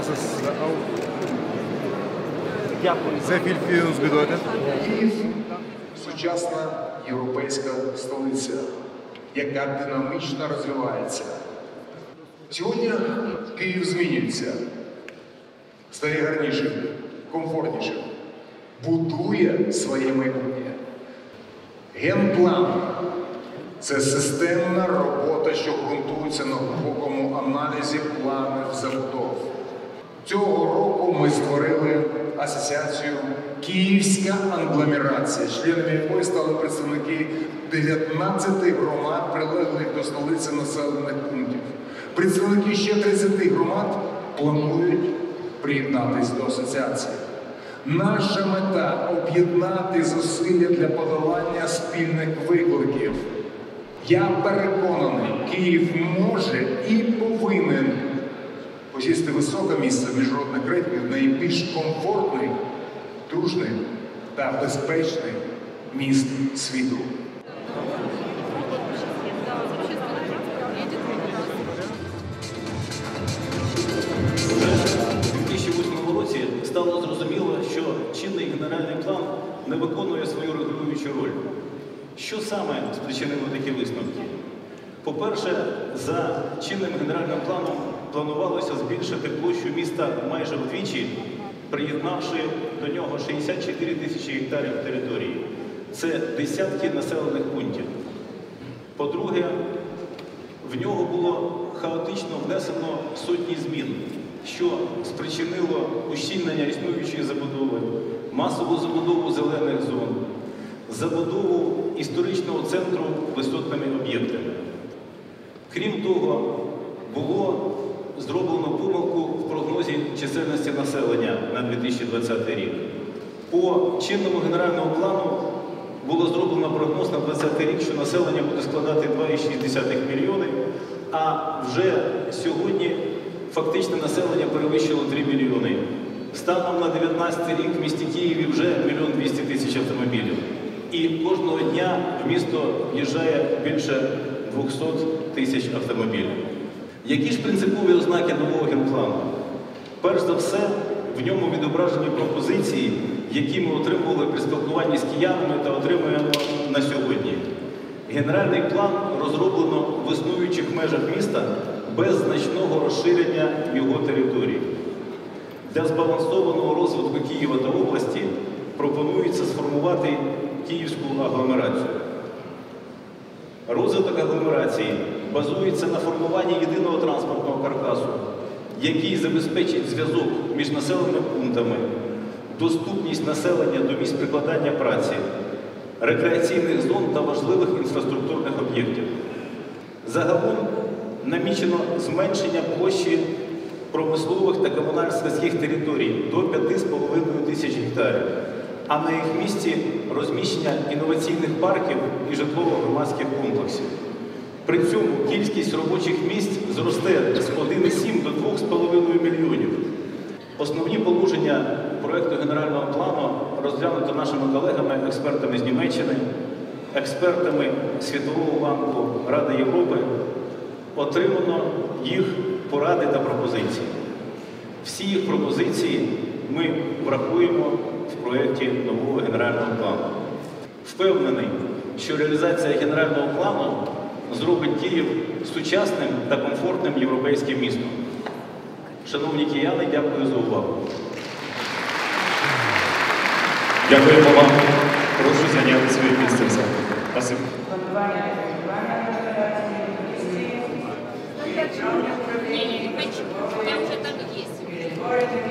Sehr viel für uns bedeutet. Київ – сучасна європейська столиця, яка динамічно розвивається. Сьогодні Київ змінюється, стає гарнішим, комфортнішим, будує своє майбутнє. Генплан – це системна робота, що ґрунтується на глибокому аналізі планів забудов. Цього року ми створили асоціацію «Київська агломерація», членами якої стали представники 19 громад, прилеглих до столиці населених пунктів. Представники ще 30 громад планують приєднатися до асоціації. Наша мета – об'єднати зусилля для подолання спільних викликів. Я переконаний, Київ може і повинен посісти високе місце в міжнародних рейтингах найбільш комфортних, дружних та безпечних міст світу. У 2008 році стало зрозуміло, що чинний генеральний план не виконує свою регулюючу роль. Що саме спричинило такі висновки? По-перше, за чинним генеральним планом планувалося збільшити площу міста майже вдвічі, приєднавши до нього 64 тисячі гектарів території. Це десятки населених пунктів. По-друге, в нього було хаотично внесено сотні змін, що спричинило ущільнення існуючої забудови, масову забудову зелених зон, забудову історичного центру висотними об'єктами. Крім того, було зроблено помилку в прогнозі чисельності населення на 2020 рік. По чинному генеральному плану було зроблено прогноз на 2020 рік, що населення буде складати 2,6 мільйони, а вже сьогодні фактичне населення перевищило 3 мільйони. Станом на 2019 рік в місті Києві вже 1 200 000 автомобілів. І кожного дня в місто в'їжджає більше 200 000 автомобілів. Які ж принципові ознаки нового генплану? Перш за все, в ньому відображені пропозиції, які ми отримували при спілкуванні з киянами та отримуємо на сьогодні. Генеральний план розроблено в існуючих межах міста без значного розширення його території. Для збалансованого розвитку Києва та області пропонується сформувати Київську агломерацію. Розвиток агломерації базується на формуванні єдиного транспортного каркасу, який забезпечить зв'язок між населеними пунктами, доступність населення до місць прикладання праці, рекреаційних зон та важливих інфраструктурних об'єктів. Загалом намічено зменшення площі промислових та комунально-сільських територій до 5,5 тисяч гектарів, а на їх місці розміщення інноваційних парків і житлово-громадських комплексів. При цьому кількість робочих місць зросте з 1,7 до 2,5 мільйонів. Основні положення проєкту генерального плану розглянуто нашими колегами, експертами з Німеччини, експертами Світового банку, Ради Європи. Отримано їх поради та пропозиції. Всі їх пропозиції ми врахуємо в проєкті нового генерального плану. Впевнений, що реалізація генерального плану зробить Київ сучасним та комфортним європейським містом. Шановні кияни, дякую за увагу. Дякуємо вам. Прошу зайняти свої місця. Спасибо. Я уже там есть.